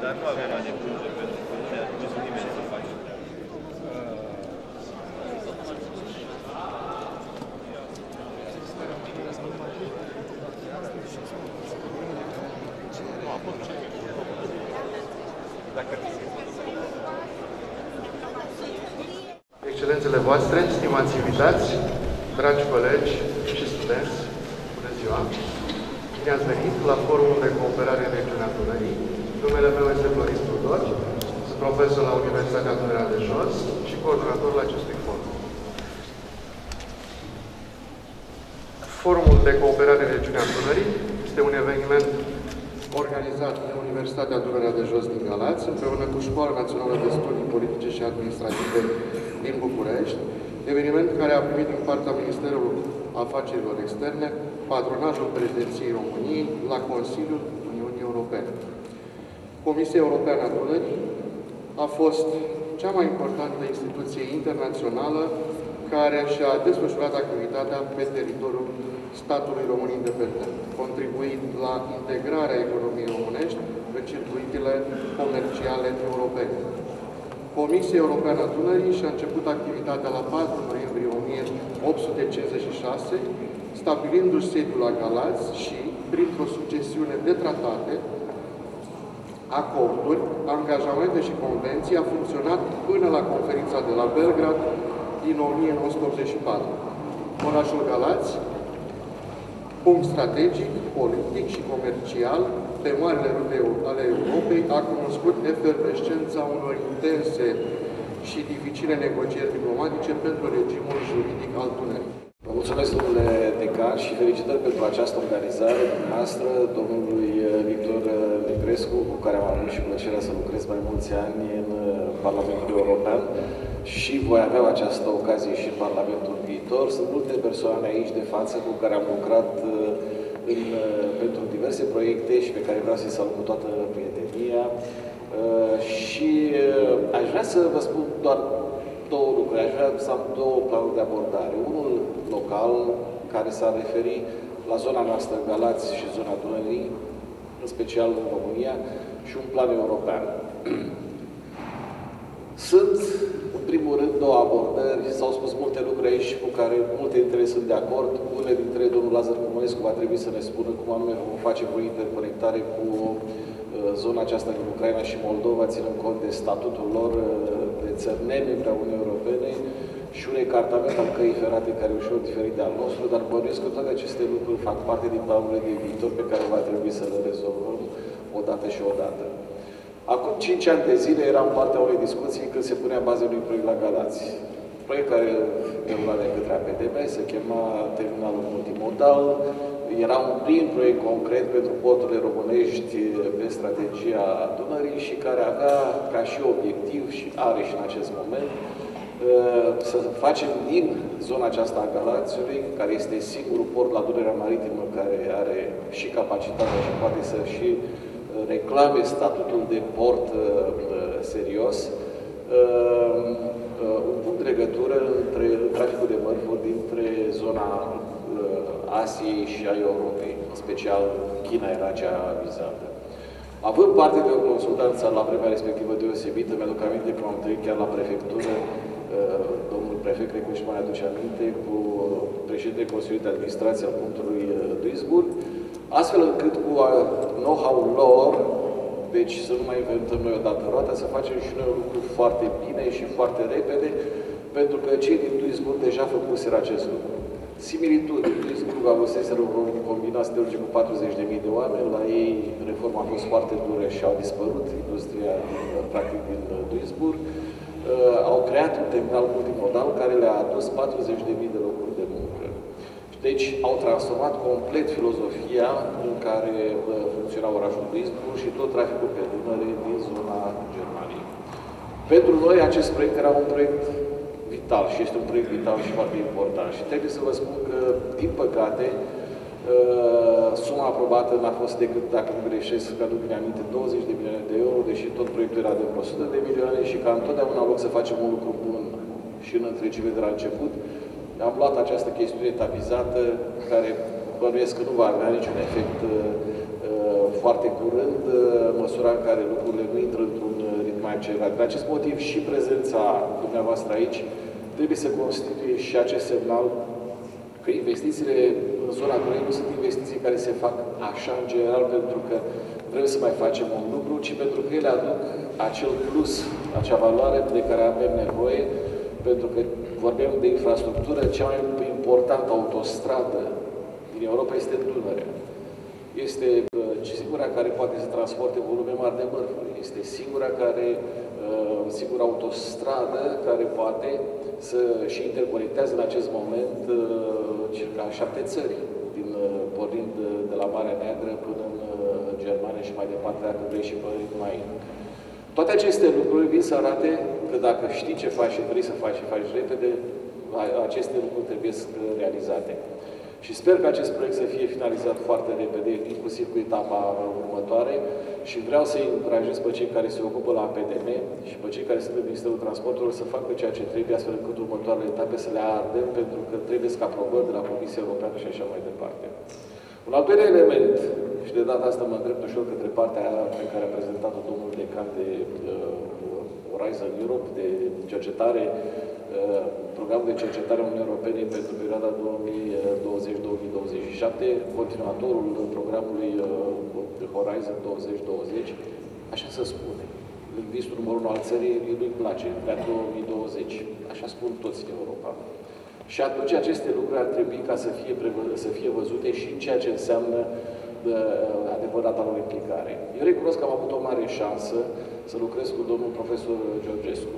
dar nu avem ani curte, pentru că nu ne ajută nimeni să facem. Excelențele voastre, stimați invitați, dragi colegi și studenți, bună ziua! Bine ați venit la Forumul de Cooperare în Regiunea Dunării. Numele meu este Florin Tudor, sunt profesor la Universitatea Dunărea de Jos și coordonatorul acestui forum. Forumul de Cooperare în Regiunea Dunării este un eveniment organizat de Universitatea Dunărea de Jos din Galați, împreună cu Școala Națională de Studii Politice și Administrative din București, eveniment care a primit din partea Ministerului Afacerilor Externe patronajul președinției României la Consiliul Uniunii Europene. Comisia Europeană a Dunării a fost cea mai importantă instituție internațională care și-a desfășurat activitatea pe teritoriul statului român independent, contribuind la integrarea economiei românești în circuitele comerciale europene. Comisia Europeană a Dunării și-a început activitatea la 4 noiembrie 1856, stabilindu-și sediul la Galați și, printr-o succesiune de tratate, acorduri, angajamente și convenții, a funcționat până la conferința de la Belgrad din 1984. Orașul Galați, punct strategic, politic și comercial pe marile rute ale Europei, a cunoscut efervescența unor intense și dificile negocieri diplomatice pentru regimul juridic al Dunării. Vă mulțumesc, domnule decan, și felicitări pentru această organizare noastră, domnului Victor Negrescu, cu care am avut și plăcerea să lucrez mai mulți ani în Parlamentul European și voi avea această ocazie și în Parlamentul viitor. Sunt multe persoane aici de față cu care am lucrat pentru diverse proiecte și pe care vreau să-i salut cu toată prietenia. Și aș vrea să vă spun doar două lucruri. Aș vrea să am două planuri de abordare. Unul local, care s-ar referi la zona noastră Galați și zona Dunării, în special în România, și un plan european. Sunt, în primul rând, două abordări. S-au spus multe lucruri aici cu care multe dintre ele sunt de acord. Unele dintre ele, domnul Lazar Comunescu va trebui să ne spună cum anume vom face o interconectare cu zona aceasta din Ucraina și Moldova, ținând cont de statutul lor de țări nemembre a Uniunii Europene și un ecartament al căii ferate care e ușor diferit de al nostru, dar bănuiesc că toate aceste lucruri fac parte din planurile de viitor pe care va trebui să le rezolvăm odată și odată. Acum 5 ani de zile eram partea unei discuții când se punea baza unui proiect la Galați. Proiect care derula de către APDB, se chema Terminalul Multimodal. Era un prim proiect concret pentru porturile românești pe strategia Dunării și care avea ca și obiectiv, și are și în acest moment, să facem din zona aceasta a Galațiului, care este singurul port la Dunărea Maritimă care are și capacitatea și poate să și reclame statutul de port serios, un punct de legătură între traficul de mărfuri dintre zona Asiei și a Europei, în special China era cea vizată. Având parte de o consultanță la vremea respectivă deosebită, mi-aduc aminte că am întâlnit chiar la prefectură, domnul prefect, cred că își mai aduce aminte, cu președintele Consiliului de Administrație al punctului Duisburg, astfel încât cu know-how-ul lor, deci să nu mai inventăm noi odată roata, să facem și noi un lucru foarte bine și foarte repede, pentru că cei din Duisburg deja făcuseră acest lucru. Similitudini. Duisburg avuseseră un combinat siderurgic cu 40.000 de oameni, la ei reforma a fost foarte dură și au dispărut industria, practic, din Duisburg. Au creat un terminal multimodal care le-a adus 40.000 de locuri de muncă. Deci au transformat complet filozofia în care funcționa orașul Duisburg și tot traficul pe Dunăre din zona Germaniei. Pentru noi acest proiect era un proiect vital și este un proiect vital și foarte important. Și trebuie să vă spun că, din păcate, suma aprobată n-a fost decât, dacă nu greșesc, că aduc bine aminte, 20 de milioane de euro, deși tot proiectul era de 100 de milioane și ca întotdeauna, în loc să facem un lucru bun și în întregime de la început, am luat această chestiune etapizată, care bănuiesc că nu va avea niciun efect foarte curând, în măsura în care lucrurile nu intră într-un ritm mai accelerat. De acest motiv și prezența dumneavoastră aici trebuie să constituie și acest semnal că investițiile în zona Dunării nu sunt investiții care se fac așa în general pentru că vrem să mai facem un lucru, ci pentru că ele aduc acel plus, acea valoare de care avem nevoie, pentru că vorbim de infrastructură, cea mai importantă autostradă din Europa este Dunărea. Este singura care poate să transporte volume mari de mărfuri. Este singura autostradă care poate să și interconectează în acest moment circa 7 țări, pornind de la Marea Neagră până în Germania și mai departe, dacă vrei și pe mai. Toate aceste lucruri vin să arate că dacă știi ce faci și vrei să faci și faci repede, aceste lucruri trebuie să realizate. Și sper că acest proiect să fie finalizat foarte repede, inclusiv cu etapa următoare, și vreau să-i încurajez pe cei care se ocupă la PDM și pe cei care sunt în Ministerul Transporturilor să facă ceea ce trebuie, astfel încât următoarele etape să le ardem, pentru că trebuie să aprobări de la Comisia Europeană și așa mai departe. Un al doilea element, și de data asta mă îndrept ușor către partea pe care a prezentat-o domnul decan de Horizon Europe, de cercetare, programul de cercetare a Uniunii Europene pentru perioada 2020-2027, continuatorul programului Horizon 2020, așa se spune. Lingvistul numărul 1 al țării nu-i place, vrea 2020. Așa spun toți în Europa. Și atunci aceste lucruri ar trebui ca să fie văzute și în ceea ce înseamnă adevărata lor implicare. Eu recunosc că am avut o mare șansă să lucrez cu domnul profesor Georgescu,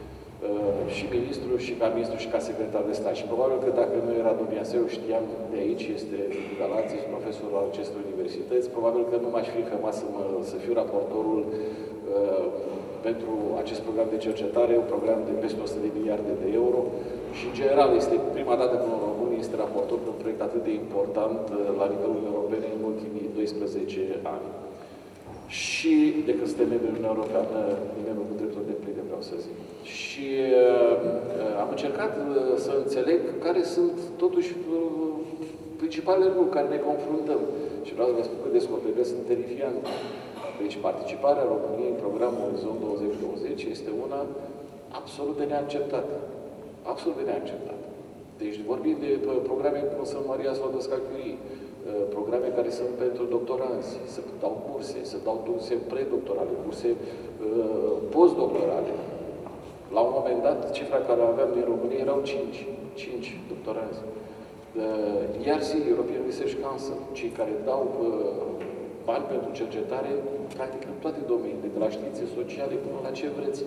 și ministru, și ca ministru, și ca secretar de stat. Și probabil că dacă nu era domnia eu știam de aici, este Galați, profesor al acestei universități, probabil că nu m-aș fi chemat să fiu raportorul pentru acest program de cercetare, un program de peste 100 de miliarde de euro. Și, în general, este prima dată când un român este raportor pe un proiect atât de important la nivelul european în ultimii 12 ani. Și de când suntem membri în Uniunea Europeană, nimeni cu drepturi de pline, vreau să zic. Și am încercat să înțeleg care sunt, totuși, principalele lucruri cu care ne confruntăm. Și vreau să vă spun că descoperirile sunt terifiante. Deci participarea României în programul Orizont 2020 este una absolut de neacceptată. Absolut de neacceptată. Deci vorbim de programe cum sunt Maria Sfădăsca Curie, programe care sunt pentru doctoranți, să dau curse, să dau curse predoctorale, curse postdoctorale. La un moment dat, cifra care aveam din România erau 5 doctoranți. ERC, European Research Council, cei care dau bani pentru cercetare, practic în toate domeniile, de la științe sociale până la ce vreți.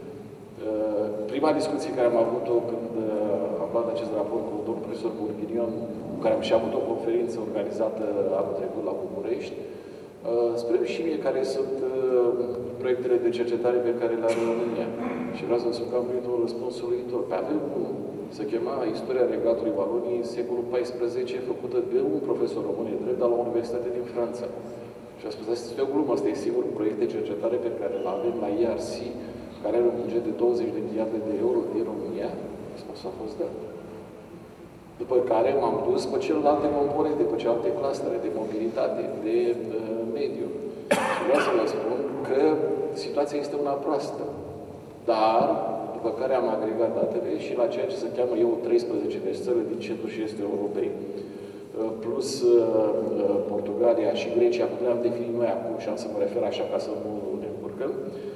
Prima discuție care am avut-o când am luat acest raport cu domnul profesor Burghinion, cu care am și avut o conferință organizată anul trecut la București, spune și mie care sunt proiectele de cercetare pe care le are România. Și vreau să vă spun că am primit un răspuns uluitor. Avem unul, se chema Istoria Regatului Valoniei, secolul XIV, făcută de un profesor român de drept, dar la o universitate din Franța. Și a spus, asta este o glumă, asta e singurul proiect de cercetare pe care îl avem la ERC, care are un buget de 20 de miliarde de euro din România. Răspunsul a fost dat. După care m-am dus pe celelalte componente, pe celelalte clustere de mobilitate, de mediu. Și vreau să vă spun că situația este una proastă. Dar, după care am agregat datele și la ceea ce se cheamă eu 13 de țări din centrul și estul Europei, plus Portugalia și Grecia, cum le-am definit noi acum și am să mă refer așa ca să nu ne încurcăm,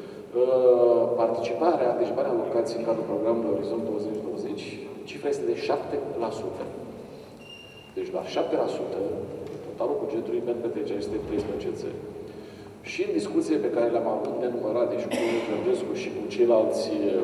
participarea, deci banii alocați în cadrul programului Orizont 2020, cifra este de 7%. Deci la 7%, totalul bugetului merg către aceste 13 țări. Și în discuție pe care le-am avut nenumărate și cu domnul Georgescu și cu ceilalți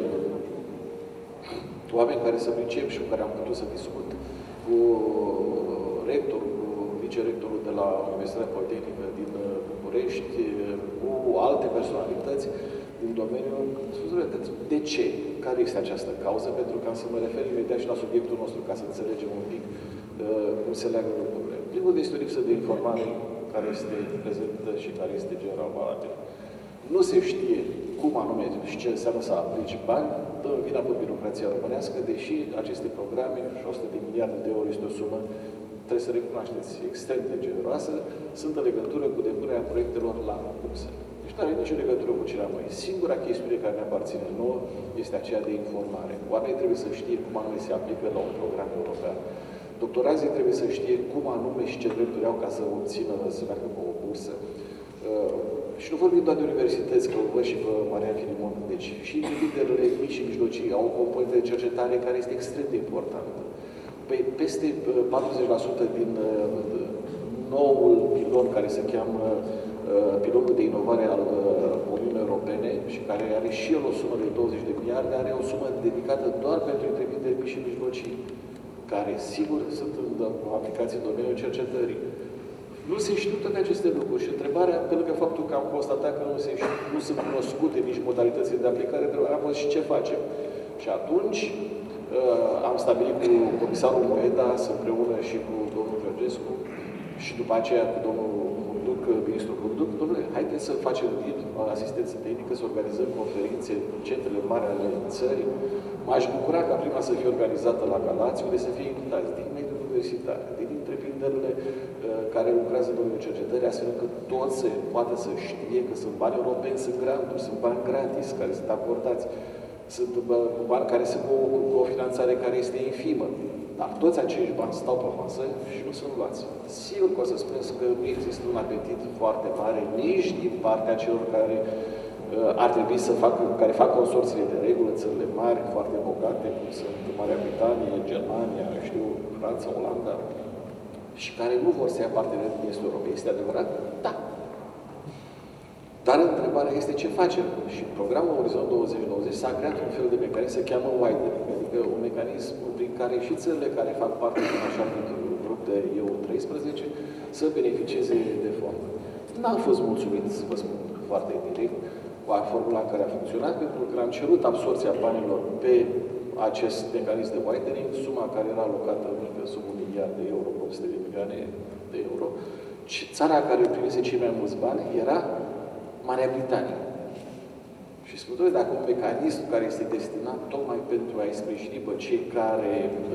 oameni care să pricep și cu care am putut să discut, cu rectorul, cu vicerectorul de la Universitatea Politehnică din București, cu alte personalități din domeniul, de ce? Care este această cauză? Pentru că am să mă refer imediat și la subiectul nostru, ca să înțelegem un pic cum se leagă lucrurile. Primul este o lipsă de informare care este prezentă și care este general valabil. Nu se știe cum anume și ce înseamnă să aplici bani, dă vina pe birocrația românească, deși aceste programe, și 100 de miliarde de euro este o sumă trebuie să recunoașteți, extrem de generoasă, sunt în legătură cu depunerea proiectelor la bursă. Deci nu are nicio legătură cu ce la noi. Singura chestiune care ne aparține nouă este aceea de informare. Oamenii trebuie să știe cum anume se aplică la un program european. Doctorazii trebuie să știe cum anume și ce drepturi au ca să obțină, să meargă pe o bursă. Și nu vorbim doar de universități, că o văd și pe Marian Filimon. Deci și întreprinderile mici și mijlocii au o componentă de cercetare care este extrem de importantă. Peste 40% din noul pilon care se cheamă pilonul de inovare al Uniunii Europene și care are și el o sumă de 20 de miliarde, are o sumă dedicată doar pentru întreprinderi mici și mijlocii, care, sigur, sunt în aplicații în domeniul cercetării. Nu se știu toate aceste lucruri și întrebarea, pe lângă faptul că am constatat că nu sunt cunoscute nici modalitățile de aplicare, întrebarea a fost și ce facem. Și atunci am stabilit cu comisarul Moedas, împreună și cu domnul Georgescu și după aceea cu domnul Hurduc, ministrul Hurduc, domnule, haideți să facem din asistență tehnică, să organizăm conferințe în centrele mari ale țării. M-aș bucura ca prima să fie organizată la Galați, unde să fie invitați din mediul universitar, din întreprinderile care lucrează în domeniul cercetării, astfel încât toți se poată să știe că sunt bani europeni, sunt granturi, sunt bani gratis care sunt acordați, sunt bani care sunt cu o finanțare care este infimă. Dar toți acești bani stau pe masă și nu sunt luați. Sigur că o să spuneți că nu există un apetit foarte mare nici din partea celor care ar trebui să facă, care fac consorțiile de regulă, țările mari, foarte bogate, cum sunt Marea Britanie, Germania, știu, Franța, Olanda, și care nu vor să ia parteneri din Estul Europei. Este adevărat? Da. Dar întrebarea este ce facem. Și programul Orizont 2020 s-a creat un fel de mecanism, se cheamă widening, adică un mecanism prin care și țările care fac parte din așa numitul grup de EU13 să beneficieze de fonduri. N-am fost mulțumit, să vă spun foarte direct, cu formula care a funcționat, pentru că am cerut absorția banilor pe acest mecanism de widening, suma care era alocată mică, sub 1 miliard de euro, 800 de milioane de euro, și țara care primise cei mai mulți bani era Marea Britanie. Și spun, dacă un mecanism care este destinat tocmai pentru a-i sprijini pe cei care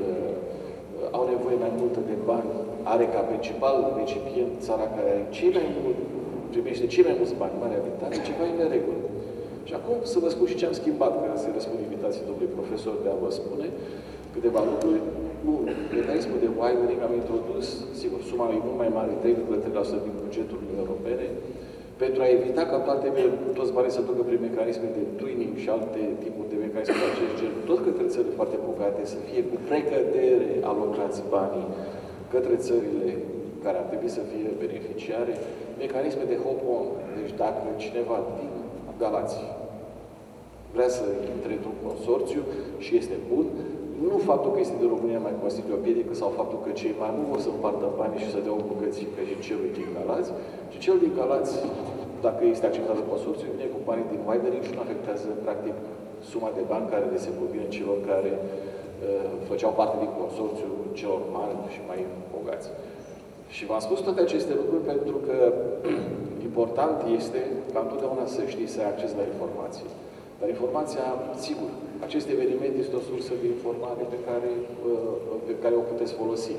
au nevoie mai multă de bani, are ca principal recipient țara care are primește cei mai mulți bani, Marea Britanie, ceva e în neregulă. Și acum să vă spun și ce am schimbat, ca să răspund invitații domnului profesor de a vă spune câteva lucruri. Bun, mecanismul de widening am introdus, sigur, suma e mult mai mare, 3,3% din bugetul Uniunii Europene, pentru a evita ca toți banii să ducă prin mecanisme de twinning și alte tipuri de mecanisme de acest gen, tot către țări foarte bogate, să fie cu precădere alocați banii către țările care ar trebui să fie beneficiare, mecanisme de hop-on. Deci dacă cineva din Galați vrea să intre într-un consorțiu și este bun, nu faptul că este de România mai constituie o piedică sau faptul că cei mai nu vor să împartă banii și să dea o bucățică și celui din Galați, ci cel din Galați, dacă este acceptat în consorțiu, vine cu banii din widening și nu afectează, practic, suma de bani care le se cuvine celor care făceau parte din consorțiu celor mari și mai bogați. Și v-am spus toate aceste lucruri pentru că important este ca întotdeauna să știi să ai acces la informații. Dar informația, sigur, acest eveniment este o sursă de informare pe care o puteți folosi.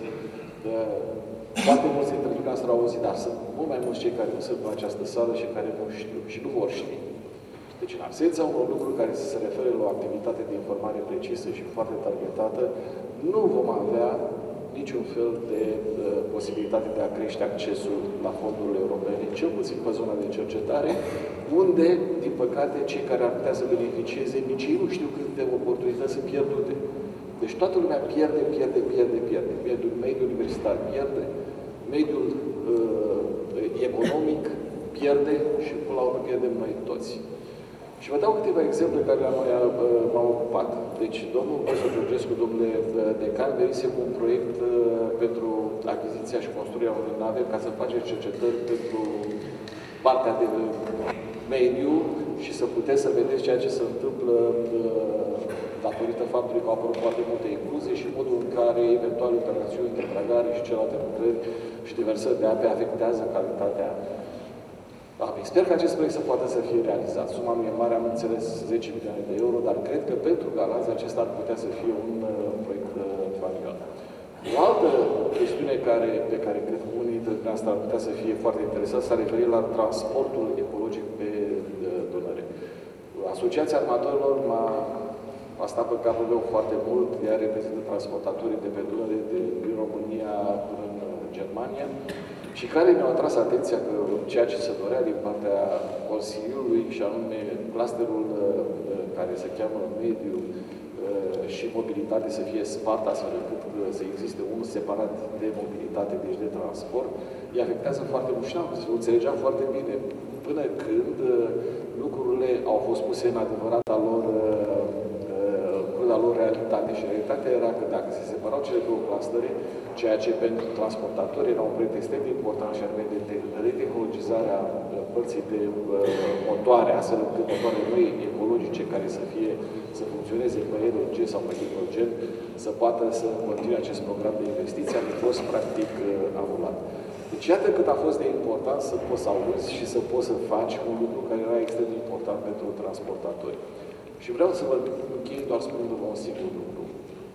Foarte mulți dintre dumneavoastră au auzit, dar sunt mult mai mulți cei care nu sunt în această sală și care nu știu și nu vor ști. Deci, în absența unor lucruri care se referă la o activitate de informare precisă și foarte targetată, nu vom avea niciun fel de posibilitate de a crește accesul la fondurile europene, cel puțin pe zona de cercetare, unde, din păcate, cei care ar putea să beneficieze, nici ei nu știu câte oportunități sunt pierdute. Deci toată lumea pierde. Mediul universitar pierde, mediul economic pierde și, până la urmă, pierdem noi toți. Și vă dau câteva exemple care m-au ocupat. Deci, domnul profesor Georgescu, domnule decan, venise cu un proiect pentru achiziția și construirea unei nave ca să faceți cercetări pentru partea de mediu și să puteți să vedeți ceea ce se întâmplă datorită faptului că au apărut foarte multe incluzie și modul în care eventual interacțiuni între dragare și celelalte lucrări și deversări de ape afectează calitatea apei. Sper că acest proiect să poată să fie realizat. Suma nu e mare, am înțeles 10 milioane de euro, dar cred că pentru Galați acesta ar putea să fie un proiect familial. O altă chestiune pe care cred că unii dintre asta ar putea să fie foarte interesat, s-a referit la transportul ecologic pe Dunăre. Asociația Armatorilor m-a stat pe capul meu foarte mult, ea reprezintă transportatorii de pe Dunăre din România până în Germania și care mi-au atras atenția că ceea ce se dorea din partea Consiliului, și anume clusterul care se cheamă mediu și mobilitate, să fie spart astfel încât să existe unul separat de mobilitate, deci de transport, îi afectează foarte mult și o înțelegeam foarte bine până când lucrurile au fost puse în adevărata lor realitate. Și realitatea era că dacă se separau cele două clustere, ceea ce pentru transportatori era un proiect extrem de important și anume de retehnologizarea părții de motoare, astfel încât motoare noi ecologice care să funcționeze pe hidrogen sau pe hidrogen, să poată să continue acest program de investiții, a fost practic anulat. Deci iată cât a fost de important să poți să auzi și să poți să faci un lucru care era extrem de important pentru transportatori. Și vreau să vă închei doar spunându-vă un singur lucru.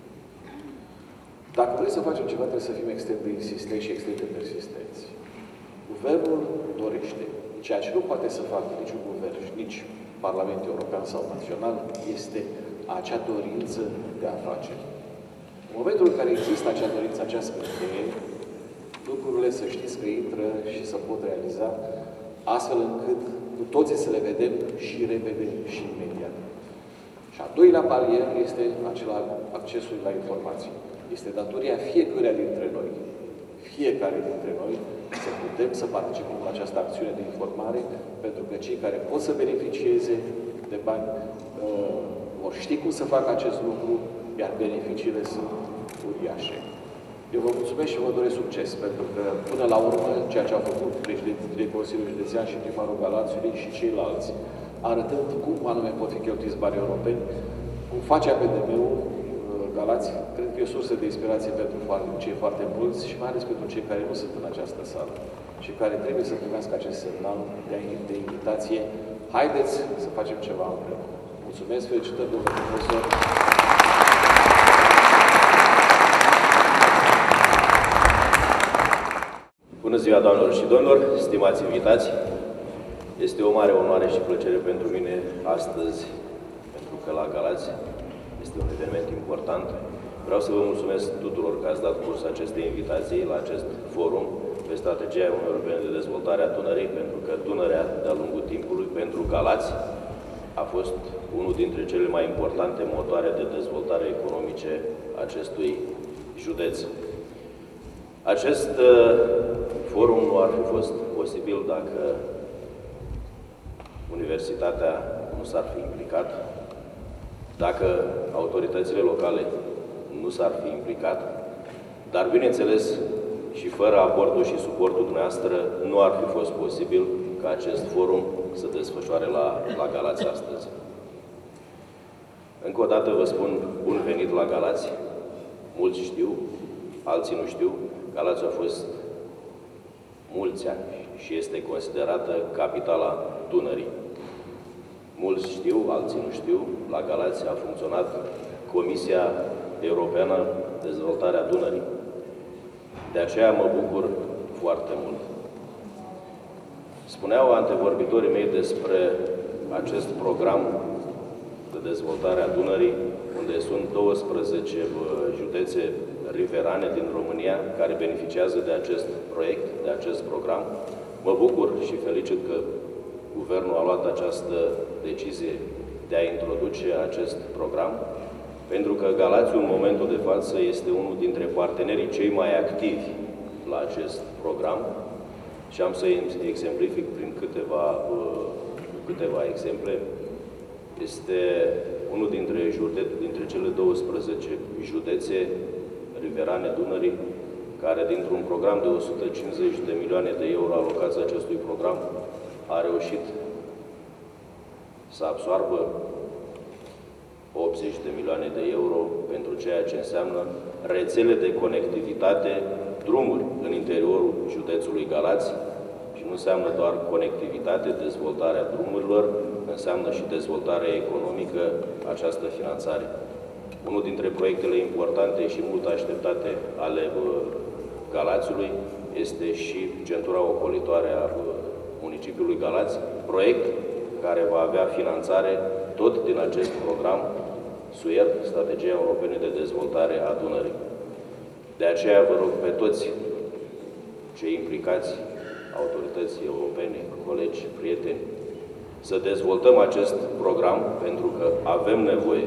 Dacă vrem să facem ceva, trebuie să fim extrem de insistenți și extrem de persistenți. Guvernul dorește. Ceea ce nu poate să facă niciun guvern și nici Parlamentul European sau Național este acea dorință de a face. În momentul în care există acea dorință, acea scânteie, lucrurile să știți că intră și să pot realiza, astfel încât cu toții să le vedem și repede și imediat. Și a doilea barier este acela accesului la informații. Este datoria fiecăruia dintre noi, să putem să participăm la această acțiune de informare, pentru că cei care pot să beneficieze de bani vor ști cum să facă acest lucru, iar beneficiile sunt uriașe. Eu vă mulțumesc și vă doresc succes, pentru că, până la urmă, ceea ce au făcut președintele Consiliului Județean și primarul Galațiului și ceilalți, arătând cum anume pot fi cheltuiți bani europeni, cum face APDM-ul Galați, cred că e o sursă de inspirație pentru cei foarte mulți și mai ales pentru cei care nu sunt în această sală și care trebuie să primească acest semnal de invitație. Haideți să facem ceva împreună. Mulțumesc, felicitări, domnule profesor! Bună ziua, doamnelor și domnilor, stimați invitați! Este o mare onoare și plăcere pentru mine astăzi, pentru că la Galați este un eveniment important. Vreau să vă mulțumesc tuturor că ați dat curs acestei invitații la acest forum pe strategia Uniunii Europene de dezvoltare a Dunării, pentru că Dunărea, de-a lungul timpului, pentru Galați, a fost unul dintre cele mai importante motoare de dezvoltare economice acestui județ. Acest forum nu ar fi fost posibil dacă universitatea nu s-ar fi implicat, dacă autoritățile locale nu s-ar fi implicat, dar, bineînțeles, și fără aportul și suportul dumneavoastră, nu ar fi fost posibil ca acest forum să desfășoare la Galați astăzi. Încă o dată vă spun bun venit la Galați. Mulți știu, alții nu știu. Galați a fost mulți ani și este considerată capitala Dunării. Mulți știu, alții nu știu, la Galați a funcționat Comisia Europeană de Dezvoltare a Dunării. De aceea mă bucur foarte mult. Spuneau antevorbitorii mei despre acest program de dezvoltare a Dunării, unde sunt 12 județe riverane din România care beneficiază de acest proiect, de acest program. Mă bucur și felicit că Guvernul a luat această decizie de a introduce acest program, pentru că Galațiul, în momentul de față, este unul dintre partenerii cei mai activi la acest program și am să exemplific prin câteva exemple. Este unul dintre cele 12 județe riverane Dunării, care dintr-un program de 150 de milioane de euro alocați acestui program, a reușit să absoarbă 80 de milioane de euro pentru ceea ce înseamnă rețele de conectivitate, drumuri în interiorul județului Galați, și nu înseamnă doar conectivitate, dezvoltarea drumurilor, înseamnă și dezvoltarea economică, această finanțare. Unul dintre proiectele importante și mult așteptate ale Galațiului este și centura ocolitoare a municipiului Galați, proiect care va avea finanțare tot din acest program SUER, Strategia Europene de Dezvoltare a Dunării. De aceea vă rog pe toți cei implicați, autorități europene, colegi, prieteni, să dezvoltăm acest program pentru că avem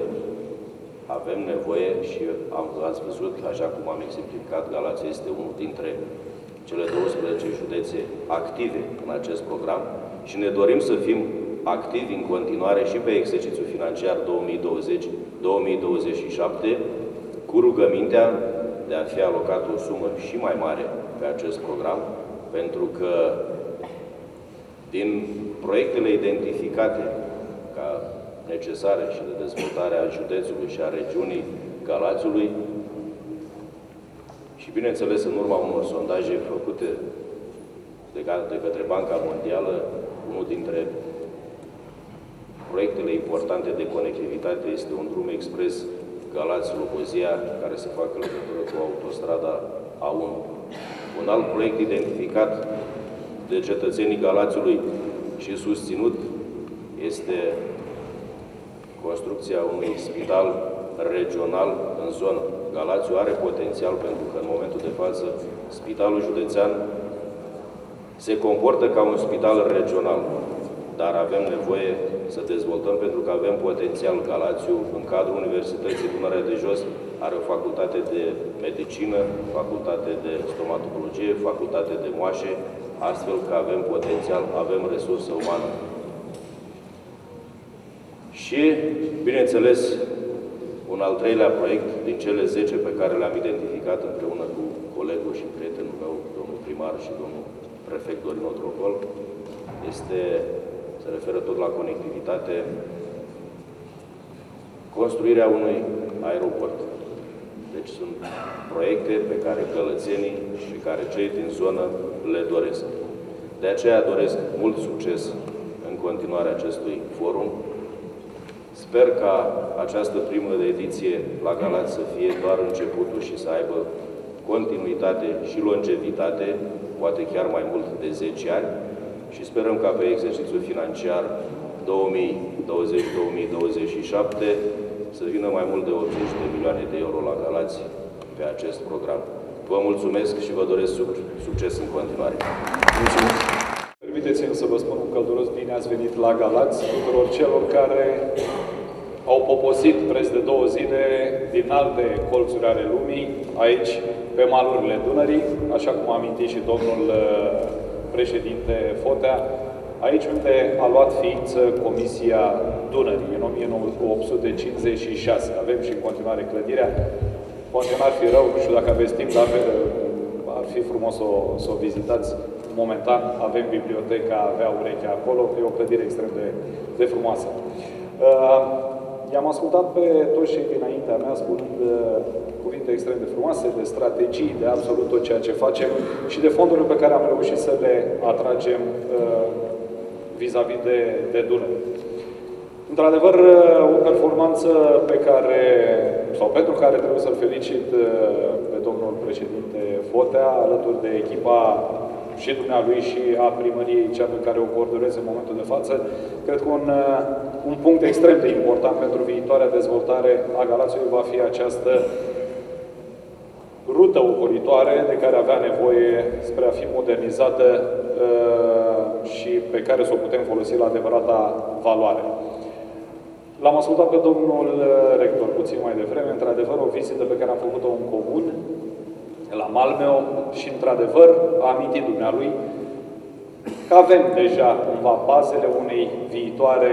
nevoie și ați văzut, așa cum am exemplificat, Galați este unul dintre cele 12 județe active în acest program și ne dorim să fim activi în continuare și pe exercițiul financiar 2020-2027 cu rugămintea de a fi alocat o sumă și mai mare pe acest program, pentru că din proiectele identificate ca necesare și de dezvoltare a județului și a regiunii Galațiului și, bineînțeles, în urma unor sondaje făcute de către Banca Mondială, unul dintre proiectele importante de conectivitate este un drum expres Galați-Lobozia, care se facă legătură cu autostrada A1. Un alt proiect identificat de cetățenii Galațiului și susținut este construcția unui spital regional în zonă. Galațiul are potențial pentru că în momentul de față spitalul județean se comportă ca un spital regional, dar avem nevoie să dezvoltăm pentru că avem potențial. Galațiu, în cadrul Universității Dunărea de Jos, are o facultate de medicină, facultate de stomatologie, facultate de moașe, astfel că avem potențial, avem resursă umană. Și, bineînțeles, un al treilea proiect din cele 10 pe care le-am identificat împreună cu colegul și prietenul meu, domnul primar și domnul prefect Dorin Otrocol, se referă tot la conectivitate, construirea unui aeroport. Deci sunt proiecte pe care călățenii și care cei din zonă le doresc. De aceea doresc mult succes în continuarea acestui forum. Sper ca această primă ediție la Galați să fie doar începutul și să aibă continuitate și longevitate, poate chiar mai mult de 10 ani, și sperăm ca pe exercițiul financiar 2020-2027 să vină mai mult de 80 de milioane de euro la Galați pe acest program. Vă mulțumesc și vă doresc succes în continuare. Mulțumesc! Permiteți-mi să vă spun un călduros bine ați venit la Galați tuturor celor care au poposit preț de 2 zile din alte colțuri ale lumii, aici, pe malurile Dunării, așa cum a amintit și domnul președinte Fotea, aici unde a luat ființă Comisia Dunării, în 1856. Avem și în continuare clădirea. Poate n-ar fi rău, nu știu dacă aveți timp, dar ar fi frumos să o vizitați. Momentan avem biblioteca, avea urechea acolo, e o clădire extrem de frumoasă. I-am ascultat pe toți cei dinaintea mea spunând cuvinte extrem de frumoase, de strategii, de absolut tot ceea ce facem și de fondurile pe care am reușit să le atragem vis-a-vis de Dunăre. Într-adevăr, o performanță pe care, sau pentru care trebuie să-l felicit pe domnul președinte Fotea, alături de echipa și dumnealui și a primăriei, cea pe care o coordonez în momentul de față, cred că un punct extrem de important pentru viitoarea dezvoltare a Galațiului va fi această rută ocolitoare de care avea nevoie spre a fi modernizată și pe care să o putem folosi la adevărata valoare. L-am ascultat pe domnul rector puțin mai devreme, într-adevăr, o vizită pe care am făcut-o în comun, la Malmö, și, într-adevăr, a amintit dumnealui că avem deja cumva bazele unei viitoare,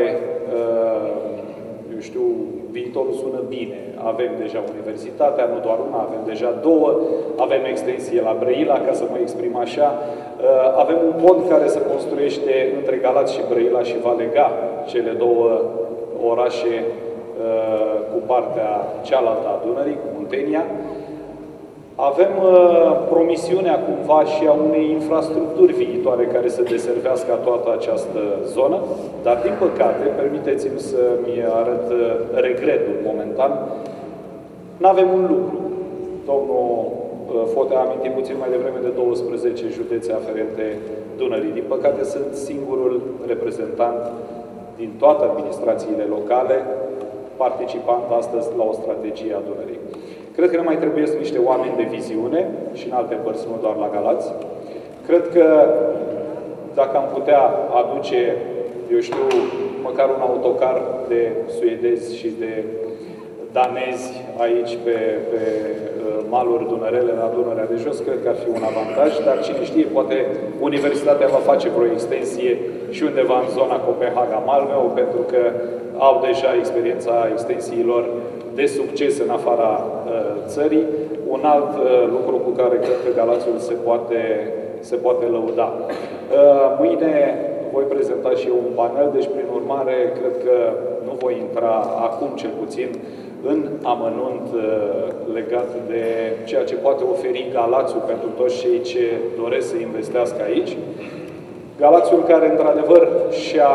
eu știu, viitorul sună bine. Avem deja universitatea, nu doar una, avem deja 2, avem extensie la Brăila, ca să mă exprim așa, avem un pont care se construiește între Galați și Brăila și va lega cele 2 orașe cu partea cealaltă a Dunării, cu Muntenia. Avem promisiunea cumva și a unei infrastructuri viitoare care să deservească toată această zonă, dar din păcate, permiteți-mi să-mi arăt regretul momentan, nu avem un lucru. Domnul Fotea a amintit puțin mai devreme de 12 județe aferente Dunării. Din păcate, sunt singurul reprezentant din toate administrațiile locale participant astăzi la o strategie a Dunării. Cred că ne mai trebuie niște oameni de viziune și în alte părți, nu doar la Galați. Cred că dacă am putea aduce, eu știu, măcar un autocar de suedezi și de danezi aici pe maluri dunărele, la Dunărea de Jos, cred că ar fi un avantaj, dar cine știe, poate universitatea va face vreo extensie și undeva în zona Copenhaga-Malmö, pentru că au deja experiența extensiilor de succes în afara țării. Un alt lucru cu care cred că Galațiul se poate lăuda. Mâine voi prezenta și eu un panel, deci prin urmare cred că nu voi intra acum cel puțin în amănunt legat de ceea ce poate oferi Galațiul pentru toți cei ce doresc să investească aici. Galațiul care într-adevăr și-a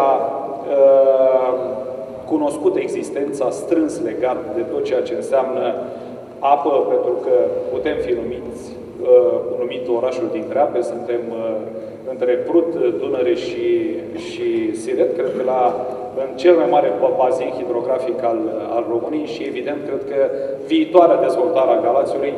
cunoscut existența strâns legat de tot ceea ce înseamnă apă, pentru că putem fi numit orașul dintre ape, suntem între Prut, Dunăre și Siret, cred că în cel mai mare bazin hidrografic al României și evident cred că viitoarea dezvoltare a Galațiului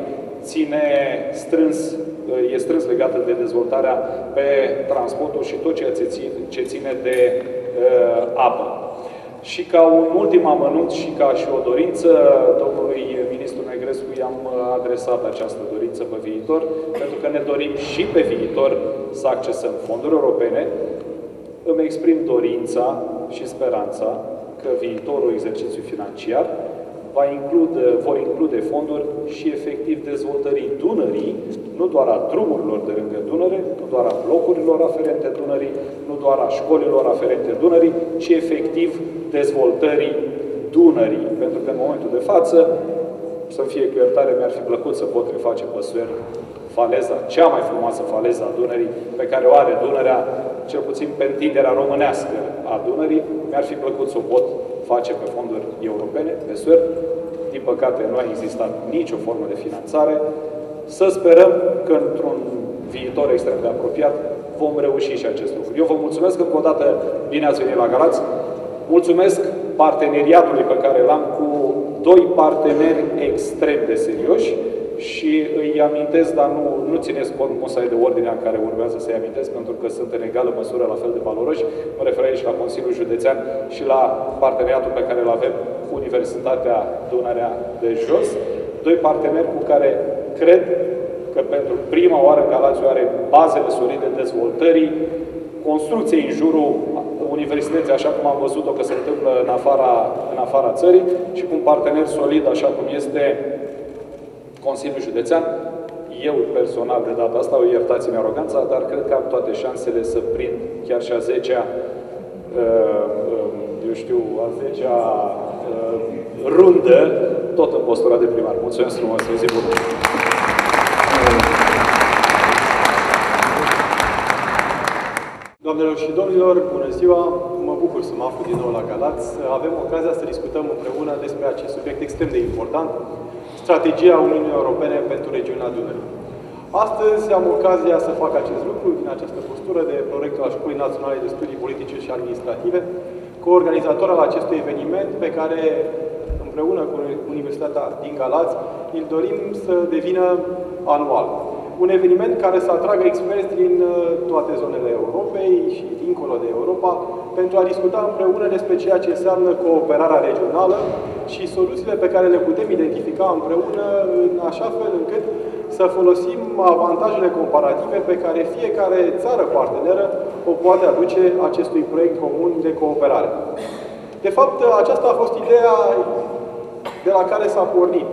e strâns legată de dezvoltarea pe transportul și tot ceea ce ține de apă. Și ca un ultim amănunt și ca și o dorință, domnului ministru Negrescu i-am adresat această dorință pe viitor, pentru că ne dorim și pe viitor să accesăm fonduri europene. Îmi exprim dorința și speranța că viitorul exercițiu financiar vor include fonduri și efectiv dezvoltării Dunării, nu doar a drumurilor de lângă Dunăre, nu doar a blocurilor aferente Dunării, nu doar a școlilor aferente Dunării, ci efectiv dezvoltării Dunării. Pentru că în momentul de față, să-mi fie cu iertare, mi-ar fi plăcut să pot reface pe Suer faleza, cea mai frumoasă faleză a Dunării, pe care o are Dunărea, cel puțin pe întinderea românească a Dunării, mi-ar fi plăcut să o pot face pe fonduri europene, pe Suer. Din păcate, nu a existat nicio formă de finanțare. Să sperăm că într-un viitor extrem de apropiat vom reuși și acest lucru. Eu vă mulțumesc încă o dată, bine ați venit la Galați. Mulțumesc parteneriatului pe care l-am cu doi parteneri extrem de serioși și îi amintesc, dar nu țineți cont musai de ordinea în care urmează să-i amintesc, pentru că sunt în egală măsură la fel de valoroși. Mă refer aici la Consiliul Județean și la parteneriatul pe care îl avem cu Universitatea Dunărea de Jos. Doi parteneri cu care cred că pentru prima oară Galațiul are bazele solide dezvoltării, construcției în jurul universității, așa cum am văzut-o că se întâmplă în afara țării, și cu un partener solid, așa cum este Consiliul Județean. Eu, personal, de data asta, iertați-mi aroganța, dar cred că am toate șansele să prind chiar și a 10-a, a 10-a rundă, tot în postura de primar. Mulțumesc frumos, o zi bună! Doamnelor și domnilor, bună ziua! Mă bucur să mă aflu din nou la Galați. Avem ocazia să discutăm împreună despre acest subiect extrem de important, strategia Uniunii Europene pentru regiunea Dunării. Astăzi am ocazia să fac acest lucru din această postură de prorector al Școlii Naționale de Studii Politice și Administrative, co-organizator al acestui eveniment pe care, împreună cu Universitatea din Galați, îl dorim să devină anual. Un eveniment care să atragă experți din toate zonele Europei și dincolo de Europa pentru a discuta împreună despre ceea ce înseamnă cooperarea regională și soluțiile pe care le putem identifica împreună în așa fel încât să folosim avantajele comparative pe care fiecare țară parteneră o poate aduce acestui proiect comun de cooperare. De fapt, aceasta a fost ideea de la care s-a pornit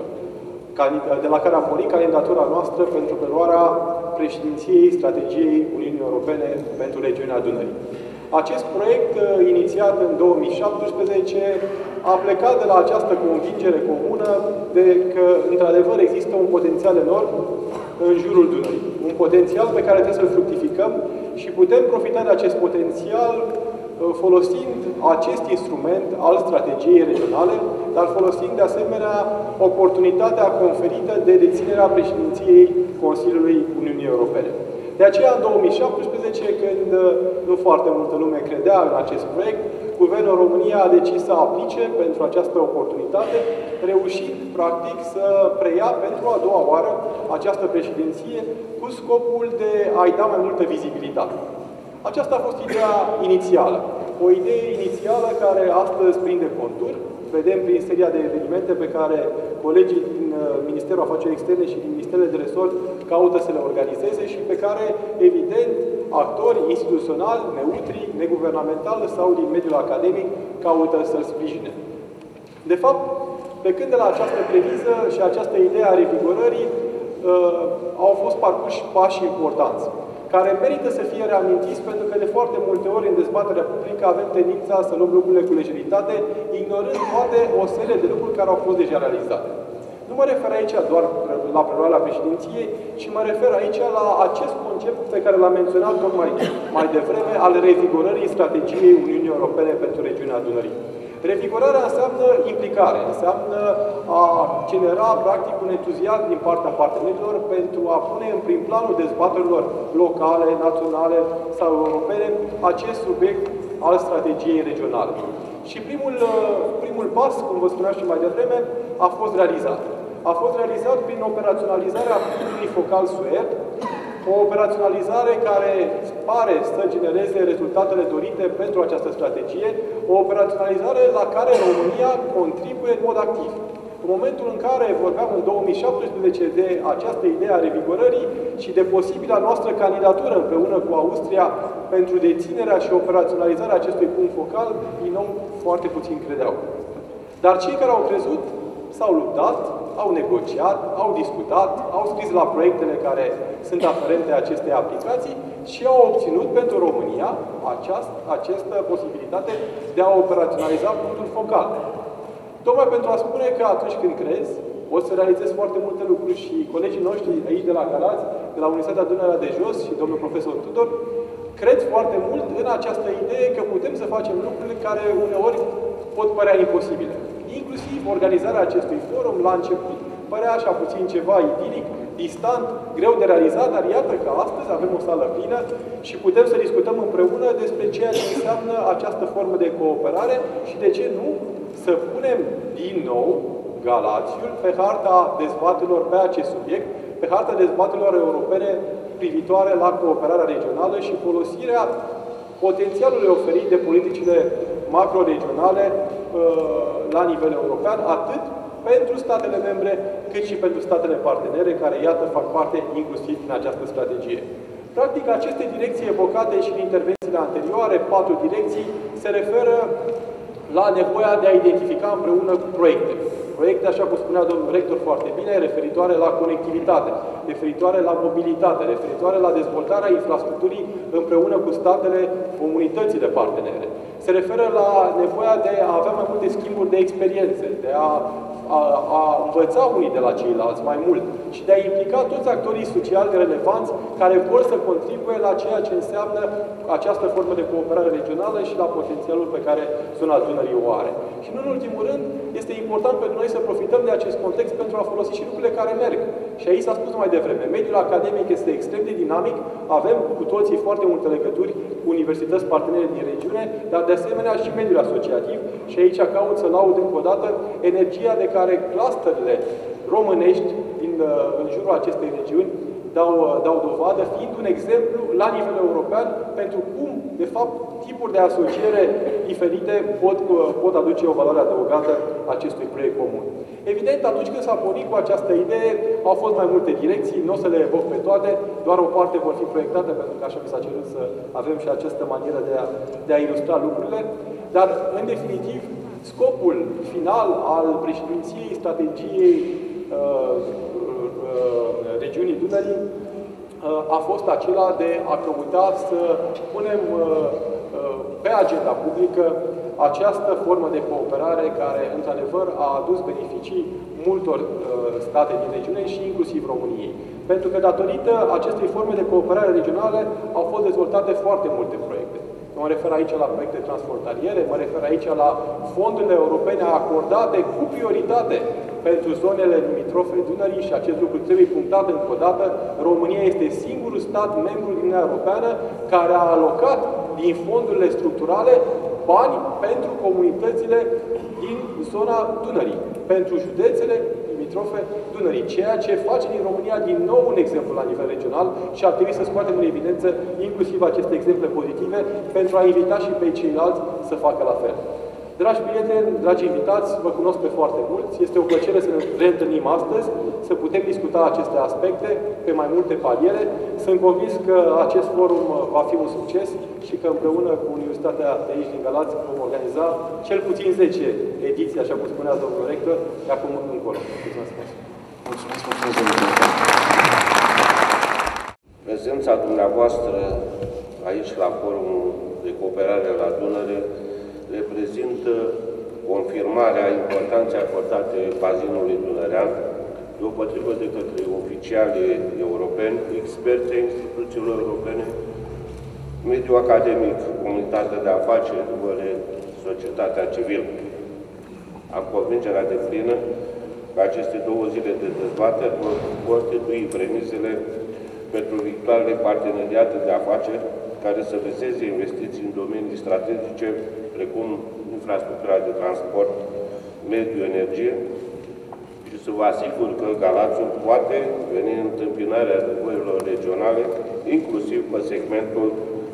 candidatura noastră pentru preluarea președinției strategiei Uniunii Europene pentru regiunea Dunării. Acest proiect, inițiat în 2017, a plecat de la această convingere comună de că, într-adevăr, există un potențial enorm în jurul Dunării. Un potențial pe care trebuie să-l fructificăm și putem profita de acest potențial folosind acest instrument al strategiei regionale, dar folosind de asemenea oportunitatea conferită de deținerea președinției Consiliului Uniunii Europene. De aceea, în 2017, când nu foarte multă lume credea în acest proiect, Guvernul României a decis să aplice pentru această oportunitate, reușind, practic, să preia pentru a doua oară această președinție cu scopul de a-i da mai multă vizibilitate. Aceasta a fost ideea inițială. O idee inițială care astăzi prinde contur. Vedem prin seria de evenimente pe care colegii din Ministerul Afaceri Externe și din Ministerele de Resort caută să le organizeze și pe care, evident, actori instituționali, neutri, neguvernamentali sau din mediul academic caută să-l sprijine. De fapt, plecând de la această premiză și această idee a revigorării, au fost parcurși pași importanți, care merită să fie reamintiți pentru că de foarte multe ori în dezbaterea publică avem tendința să luăm lucrurile cu lejeritate, ignorând poate o serie de lucruri care au fost deja realizate. Nu mă refer aici doar la preluarea președinției, ci mă refer aici la acest concept pe care l-am menționat tocmai mai devreme, al revigorării strategiei Uniunii Europene pentru regiunea Dunării. Revigorarea înseamnă implicare, înseamnă a genera, practic, un entuziasm din partea partenerilor pentru a pune în prim planul dezbaterilor locale, naționale sau europene acest subiect al strategiei regionale. Și primul pas, cum vă spuneam și mai devreme, a fost realizat. A fost realizat prin operaționalizarea punctului focal SUERT, o operaționalizare care pare să genereze rezultatele dorite pentru această strategie, o operaționalizare la care România contribuie în mod activ. În momentul în care vorbeam în 2017 de această idee a revigorării și de posibila noastră candidatură împreună cu Austria pentru deținerea și operaționalizarea acestui punct focal, din nou foarte puțin credeau. Dar cei care au crezut s-au luptat, au negociat, au discutat, au scris la proiectele care sunt aferente acestei aplicații și au obținut pentru România această posibilitate de a operaționaliza punctul focal. Tocmai pentru a spune că atunci când crezi, o să realizezi foarte multe lucruri și colegii noștri aici de la Galați, de la Universitatea Dunărea de Jos și domnul profesor Tudor, cred foarte mult în această idee că putem să facem lucruri care uneori pot părea imposibile. Inclusiv organizarea acestui forum, la început, părea așa puțin ceva idilic, distant, greu de realizat, dar iată că astăzi avem o sală plină și putem să discutăm împreună despre ceea ce înseamnă această formă de cooperare și de ce nu să punem din nou Galațiul pe harta dezbaterilor pe acest subiect, pe harta dezbaterilor europene privitoare la cooperarea regională și folosirea potențialului oferit de politicile macro-regionale la nivel european, atât pentru statele membre, cât și pentru statele partenere, care, iată, fac parte inclusiv din această strategie. Practic, aceste direcții evocate și în intervențiile anterioare, 4 direcții, se referă la nevoia de a identifica împreună proiecte. Proiecte, așa cum spunea domnul rector foarte bine, referitoare la conectivitate, referitoare la mobilitate, referitoare la dezvoltarea infrastructurii împreună cu statele, comunitățile partenere. Se referă la nevoia de a avea mai multe schimburi de experiențe, de a învăța unii de la ceilalți mai mult și de a implica toți actorii sociali relevanți care vor să contribuie la ceea ce înseamnă această formă de cooperare regională și la potențialul pe care zona Dunării o are. Și nu în ultimul rând, este important pentru noi să profităm de acest context pentru a folosi și lucrurile care merg. Și aici s-a spus mai devreme, mediul academic este extrem de dinamic, avem cu toții foarte multe legături cu universități partenere din regiune, dar de asemenea și mediul asociativ și aici caut să laud încă o dată energia de care clusterele românești în jurul acestei regiuni dau dovadă, fiind un exemplu la nivel european pentru cum, de fapt, tipuri de asociere diferite pot aduce o valoare adăugată acestui proiect comun. Evident, atunci când s-a pornit cu această idee, au fost mai multe direcții, nu o să le evoc pe toate, doar o parte vor fi proiectate, pentru că așa mi s-a cerut să avem și această manieră de a ilustra lucrurile, dar, în definitiv, scopul final al președinției strategiei regiunii Dunării a fost acela de a căuta să punem pe agenda publică această formă de cooperare care, într-adevăr, a adus beneficii multor state din regiune și inclusiv României. Pentru că, datorită acestei forme de cooperare regionale, au fost dezvoltate foarte multe proiecte. Mă refer aici la proiecte transfrontaliere, mă refer aici la fondurile europene acordate cu prioritate pentru zonele limitrofe Dunării și acest lucru trebuie punctat încă o dată. România este singurul stat membru din Uniunea Europeană care a alocat din fondurile structurale bani pentru comunitățile din zona Dunării, pentru județele limitrofe Dunării, ceea ce face din România din nou un exemplu la nivel regional și ar trebui să scoatem în evidență inclusiv aceste exemple pozitive pentru a invita și pe ceilalți să facă la fel. Dragi prieteni, dragi invitați, vă cunosc pe foarte mulți. Este o plăcere să ne reîntâlnim astăzi, să putem discuta aceste aspecte pe mai multe paliere. Sunt convins că acest forum va fi un succes și că împreună cu Universitatea de aici din Galați vom organiza cel puțin 10 ediții, așa cum spunea domnul rector, de acum încolo. Mulțumesc! Prezența dumneavoastră aici la Forumul de Cooperare la Dunăre reprezintă confirmarea importanței acordate bazinului dunărean, deopotrivă de către oficiali europeni, experți ai instituțiilor europene, mediul academic, comunitatea de afaceri, societatea civilă. Am convingerea deplină că aceste 2 zile de dezbateri vor constitui premisele pentru viitoarele parteneriate de afaceri care să viseze investiții în domenii strategice, precum infrastructura de transport, mediu, energie, și să vă asigur că Galațiul poate veni în întâmpinarea nevoilor regionale, inclusiv pe segmentul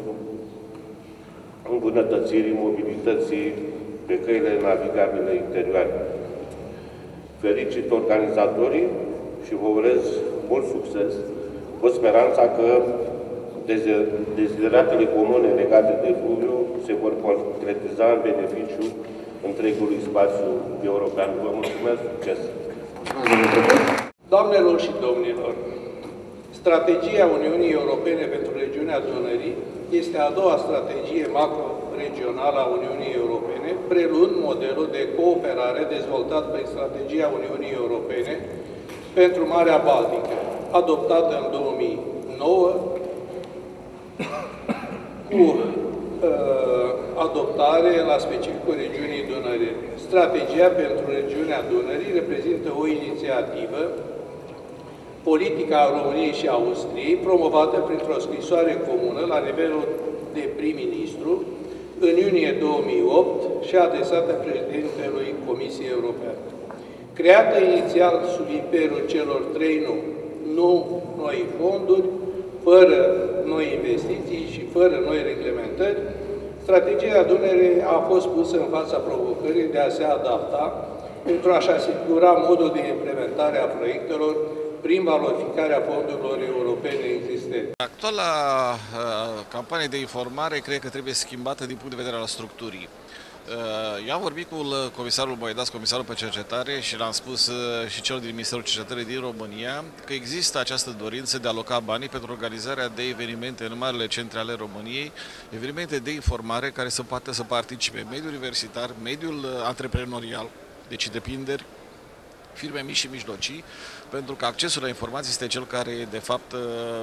îmbunătățirii mobilității pe căile navigabile interioare. Fericit organizatorii și vă urez mult succes, cu speranța că dezideratele comune legate de fluviu se vor concretiza în beneficiu întregului spațiu european. Vă mulțumesc, succes! Doamnelor și domnilor, strategia Uniunii Europene pentru regiunea Dunării este a doua strategie macro-regională a Uniunii Europene, preluând modelul de cooperare dezvoltat prin strategia Uniunii Europene pentru Marea Baltică, adoptată în 2009, cu adoptare la specificul regiunii Dunării. Strategia pentru regiunea Dunării reprezintă o inițiativă politică a României și Austriei, promovată printr-o scrisoare comună la nivelul de prim-ministru în iunie 2008 și adresată președintelui Comisiei Europene. Creată inițial sub imperiul celor 3 nu noi fonduri, fără noi investiții și fără noi reglementări, strategia Dunării a fost pusă în fața provocării de a se adapta pentru a-și asigura modul de implementare a proiectelor prin valorificarea fondurilor europene existente. Actuala campanie de informare cred că trebuie schimbată din punct de vedere al structurii. Eu am vorbit cu comisarul Moedas, comisarul pe cercetare, și l-am spus și celor din Ministerul Cercetării din România că există această dorință de a aloca banii pentru organizarea de evenimente în marile centre ale României, evenimente de informare care să poată să participe mediul universitar, mediul antreprenorial, deci întreprinderi, firme mici și mijlocii, pentru că accesul la informații este cel care, de fapt,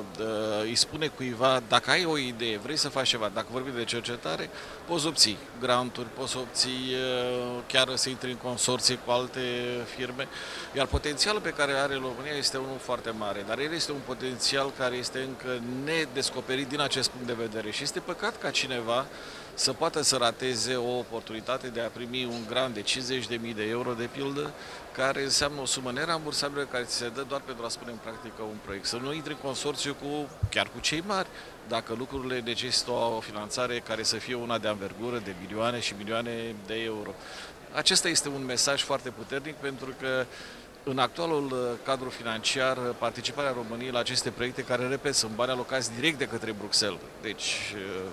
îi spune cuiva, dacă ai o idee, vrei să faci ceva, dacă vorbim de cercetare, poți obții granturi, poți obții chiar să intri în consorții cu alte firme, iar potențialul pe care are România este unul foarte mare, dar el este un potențial care este încă nedescoperit din acest punct de vedere și este păcat ca cineva să poată să rateze o oportunitate de a primi un grant de 50.000 de euro, de pildă, care înseamnă o sumă nerambursabilă care ți se dă doar pentru a spune în practică un proiect. Să nu intri în consorțiu chiar cu cei mari, dacă lucrurile necesită o finanțare care să fie una de anvergură, de milioane și milioane de euro. Acesta este un mesaj foarte puternic pentru că în actualul cadru financiar, participarea României la aceste proiecte, care, repet, sunt bani alocați direct de către Bruxelles. Deci,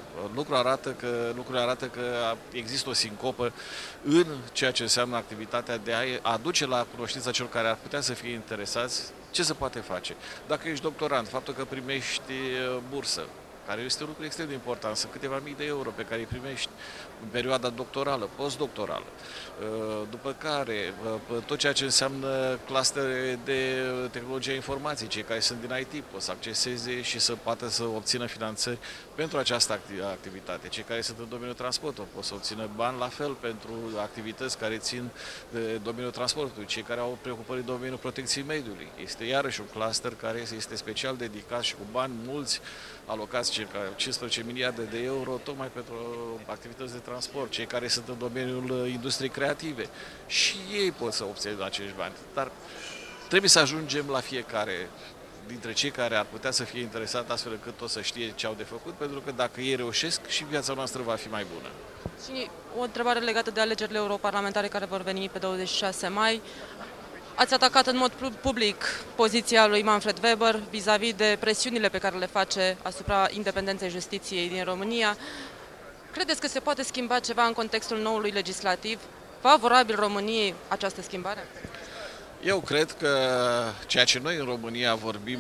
lucrurile arată că există o sincopă în ceea ce înseamnă activitatea de a aduce la cunoștința celor care ar putea să fie interesați ce se poate face. Dacă ești doctorant, faptul că primești bursă, care este un lucru extrem de important, sunt câteva mii de euro pe care îi primești în perioada doctorală, postdoctorală. După care, tot ceea ce înseamnă clustere de tehnologia informației, cei care sunt din IT pot să acceseze și să poată să obțină finanțări pentru această activitate. Cei care sunt în domeniul transportului pot să obțină bani la fel pentru activități care țin de domeniul transportului. Cei care au preocupări în domeniul protecției mediului. Este iarăși un cluster care este special dedicat și cu bani mulți alocați, circa 15 miliarde de euro, tocmai pentru activități de transport. Cei care sunt în domeniul industriei creative și ei pot să obțină acești bani. Dar trebuie să ajungem la fiecare dintre cei care ar putea să fie interesat, astfel încât tot să știe ce au de făcut, pentru că dacă ei reușesc, și viața noastră va fi mai bună. Și o întrebare legată de alegerile europarlamentare care vor veni pe 26 mai. Ați atacat în mod public poziția lui Manfred Weber vis-a-vis de presiunile pe care le face asupra independenței justiției din România. Credeți că se poate schimba ceva în contextul noului legislativ? Favorabil României această schimbare? Eu cred că ceea ce noi în România vorbim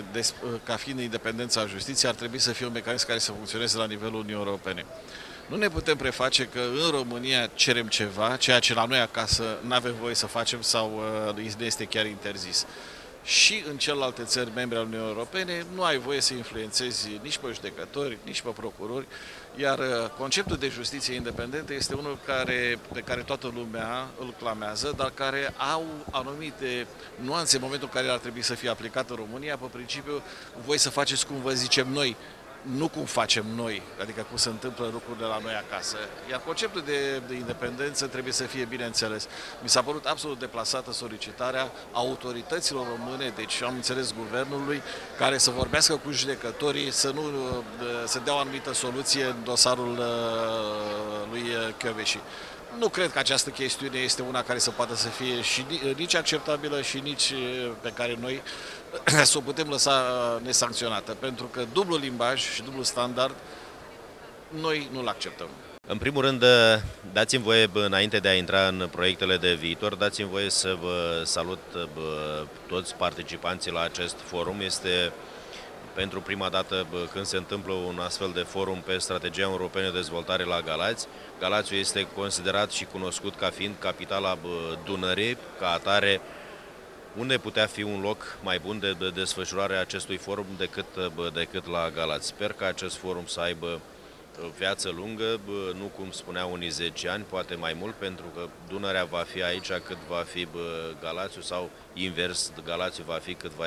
ca fiind independența justiției ar trebui să fie un mecanism care să funcționeze la nivelul Uniunii Europene. Nu ne putem preface că în România cerem ceva, ceea ce la noi acasă nu avem voie să facem sau ne este chiar interzis. Și în celelalte țări membre ale Uniunii Europene nu ai voie să influențezi nici pe judecători, nici pe procurori, iar conceptul de justiție independentă este unul pe care toată lumea îl clamează, dar care au anumite nuanțe în momentul în care ar trebui să fie aplicat în România, pe principiu voi să faceți cum vă zicem noi, nu cum facem noi, adică cum se întâmplă lucrurile la noi acasă. Iar conceptul de independență trebuie să fie bine înțeles. Mi s-a părut absolut deplasată solicitarea autorităților române, deci am înțeles guvernului, care să vorbească cu judecătorii, să dea o anumită soluție în dosarul lui Kövesi. Nu cred că această chestiune este una care să poată să fie și nici acceptabilă și nici pe care noi să o putem lăsa nesancționată, pentru că dublul limbaj și dublul standard noi nu-l acceptăm. În primul rând, dați-mi voie, înainte de a intra în proiectele de viitor, dați-mi voie să vă salut toți participanții la acest forum. Este pentru prima dată când se întâmplă un astfel de forum pe strategia europeană de dezvoltare la Galați. Galațiul este considerat și cunoscut ca fiind capitala Dunării, ca atare unde putea fi un loc mai bun de desfășurare a acestui forum decât la Galați. Sper că acest forum să aibă viață lungă, nu cum spuneau unii 10 ani, poate mai mult, pentru că Dunărea va fi aici cât va fi Galațiul sau invers, Galațiul va fi cât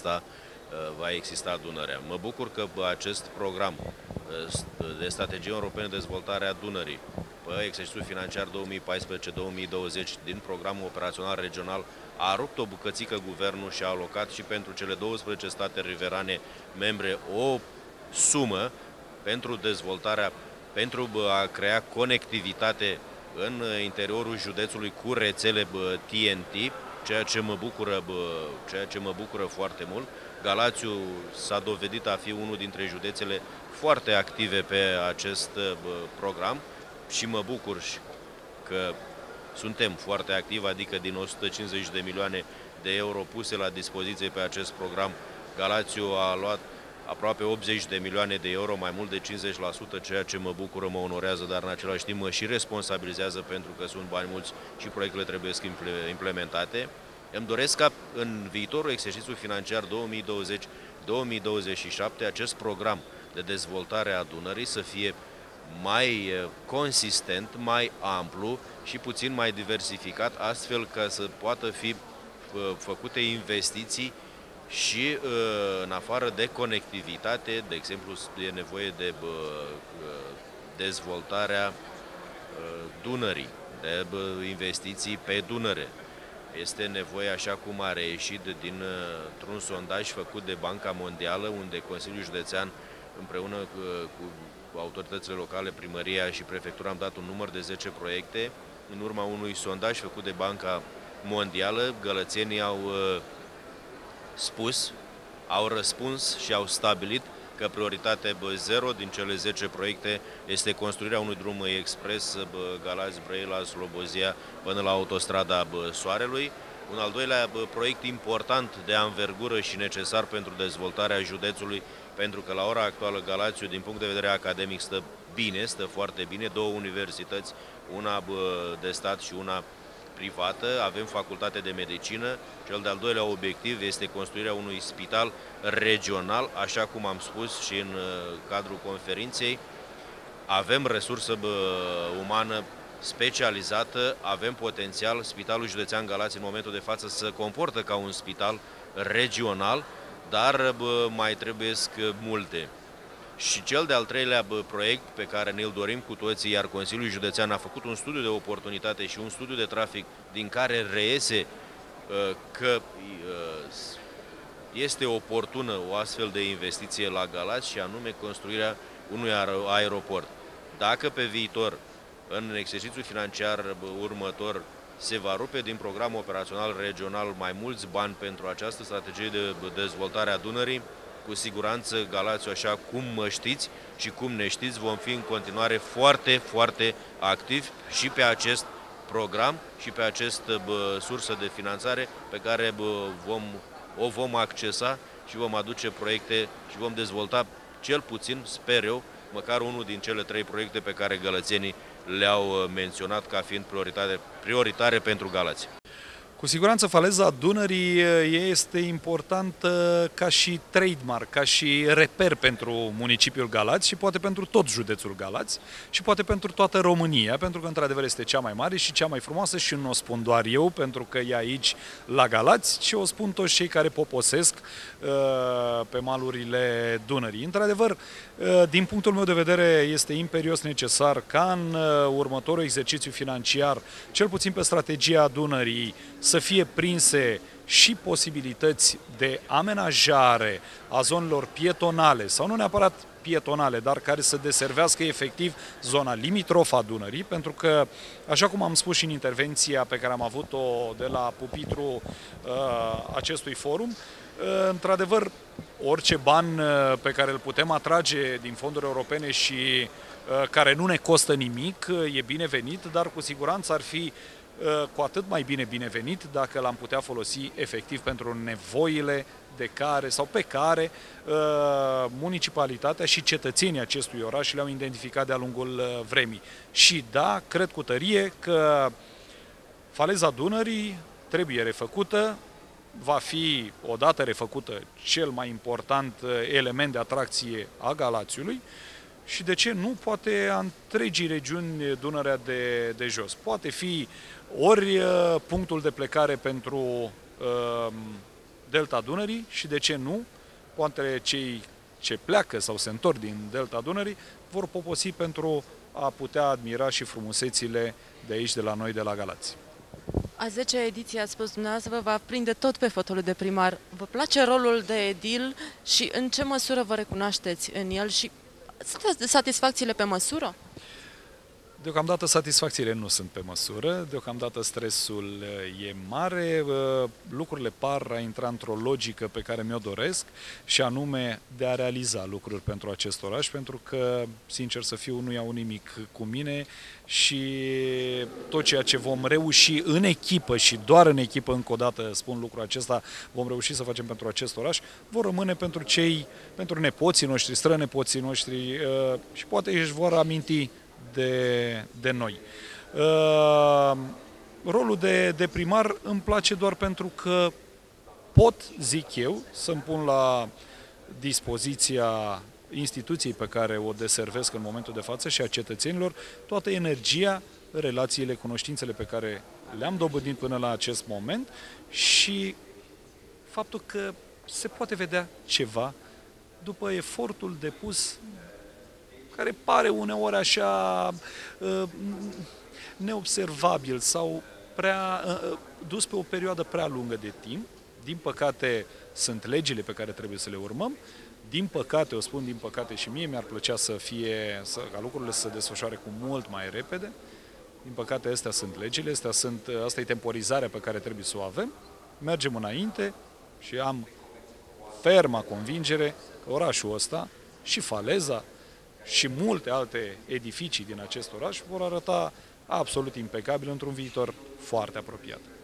va exista Dunărea. Mă bucur că acest program de strategie europeană de dezvoltare a Dunării pe exercițiul financiar 2014-2020 din programul operațional regional a rupt o bucățică guvernul și a alocat și pentru cele 12 state riverane membre o sumă pentru dezvoltarea, pentru a crea conectivitate în interiorul județului cu rețele TNT, ceea ce mă bucură foarte mult. Galațiul s-a dovedit a fi unul dintre județele foarte active pe acest program și mă bucur că suntem foarte activi, adică din 150 de milioane de euro puse la dispoziție pe acest program, Galațiul a luat aproape 80 de milioane de euro, mai mult de 50%, ceea ce mă bucură, mă onorează, dar în același timp mă și responsabilizează pentru că sunt bani mulți și proiectele trebuie implementate. Îmi doresc ca în viitorul exercițiu financiar 2020-2027 acest program de dezvoltare a Dunării să fie mai consistent, mai amplu și puțin mai diversificat, astfel ca să poată fi făcute investiții și în afară de conectivitate, de exemplu, e nevoie de dezvoltarea Dunării, de investiții pe Dunăre. Este nevoie, așa cum a reieșit dintr-un sondaj făcut de Banca Mondială, unde Consiliul Județean împreună cu autoritățile locale, primăria și prefectura am dat un număr de 10 proiecte. În urma unui sondaj făcut de Banca Mondială, gălățenii au răspuns și au stabilit că prioritatea 0 din cele 10 proiecte este construirea unui drum expres Galați-Brăila-Slobozia până la autostrada Soarelui. Un al doilea proiect important de anvergură și necesar pentru dezvoltarea județului, pentru că la ora actuală Galațiu, din punct de vedere academic, stă bine, stă foarte bine, 2 universități, una de stat și una privată, avem facultate de medicină. Cel de-al doilea obiectiv este construirea unui spital regional, așa cum am spus și în cadrul conferinței. Avem resursă umană specializată, avem potențial. Spitalul Județean Galați în momentul de față se comportă ca un spital regional, dar mai trebuiesc multe. Și cel de-al treilea proiect pe care ne-l dorim cu toții, iar Consiliul Județean a făcut un studiu de oportunitate și un studiu de trafic din care reiese că este oportună o astfel de investiție la Galați, și anume construirea unui aeroport. Dacă pe viitor, în exercițiul financiar următor, se va rupe din programul operațional regional mai mulți bani pentru această strategie de dezvoltare a Dunării, cu siguranță Galațiu, așa cum mă știți și cum ne știți, vom fi în continuare foarte, foarte activi și pe acest program și pe această sursă de finanțare pe care o vom accesa și vom aduce proiecte și vom dezvolta cel puțin, sper eu, măcar unul din cele 3 proiecte pe care gălățenii le-au menționat ca fiind prioritare pentru Galați. Cu siguranță faleza Dunării este importantă ca și trademark, ca și reper pentru municipiul Galați și poate pentru tot județul Galați și poate pentru toată România, pentru că într-adevăr este cea mai mare și cea mai frumoasă și nu o spun doar eu, pentru că e aici la Galați, ci o spun toți cei care poposesc pe malurile Dunării. Într-adevăr, din punctul meu de vedere, este imperios necesar ca în următorul exercițiu financiar, cel puțin pe strategia Dunării, să fie prinse și posibilități de amenajare a zonelor pietonale, sau nu neapărat pietonale, dar care să deservească efectiv zona limitrofă a Dunării, pentru că, așa cum am spus și în intervenția pe care am avut-o de la pupitru acestui forum, într-adevăr, orice ban pe care îl putem atrage din fonduri europene și care nu ne costă nimic, e binevenit, dar cu siguranță ar fi cu atât mai bine binevenit dacă l-am putea folosi efectiv pentru nevoile de care sau pe care municipalitatea și cetățenii acestui oraș le-au identificat de-a lungul vremii. Și da, cred cu tărie că faleza Dunării trebuie refăcută, va fi odată refăcută cel mai important element de atracție a Galațiului și de ce nu poate a întregii regiuni Dunărea de jos. Poate fi ori punctul de plecare pentru Delta Dunării și de ce nu, poate cei ce pleacă sau se întorc din Delta Dunării vor poposi pentru a putea admira și frumusețile de aici, de la noi, de la Galați. A 10-a ediție, ați spus dumneavoastră, vă va prinde tot pe fotoliu de primar. Vă place rolul de edil și în ce măsură vă recunoașteți în el și sunt satisfacțiile pe măsură? Deocamdată satisfacțiile nu sunt pe măsură, deocamdată stresul e mare, lucrurile par a intra într-o logică pe care mi-o doresc și anume de a realiza lucruri pentru acest oraș, pentru că, sincer să fiu, nu iau nimic cu mine și tot ceea ce vom reuși în echipă și doar în echipă, încă o dată spun lucrul acesta, vom reuși să facem pentru acest oraș, vor rămâne pentru nepoții noștri, strănepoții noștri și poate își vor aminti de noi. Rolul de primar îmi place doar pentru că pot, zic eu, să-mi pun la dispoziția instituției pe care o deservesc în momentul de față și a cetățenilor toată energia, relațiile, cunoștințele pe care le-am dobândit până la acest moment și faptul că se poate vedea ceva după efortul depus, care pare uneori așa neobservabil sau dus pe o perioadă prea lungă de timp. Din păcate, sunt legile pe care trebuie să le urmăm. Din păcate, o spun din păcate și mie, mi-ar plăcea ca lucrurile să se desfășoare cu mult mai repede. Din păcate, astea sunt legile, asta e temporizarea pe care trebuie să o avem. Mergem înainte și am ferma convingere că orașul ăsta și faleza și multe alte edificii din acest oraș vor arăta absolut impecabil într-un viitor foarte apropiat.